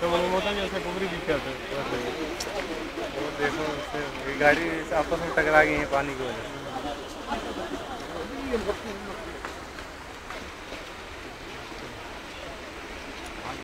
तो मालूम होता है जैसे पूरी दिक्कत है। वो देखो उससे गाड़ी आपस में टकरा गई है पानी की वजह से।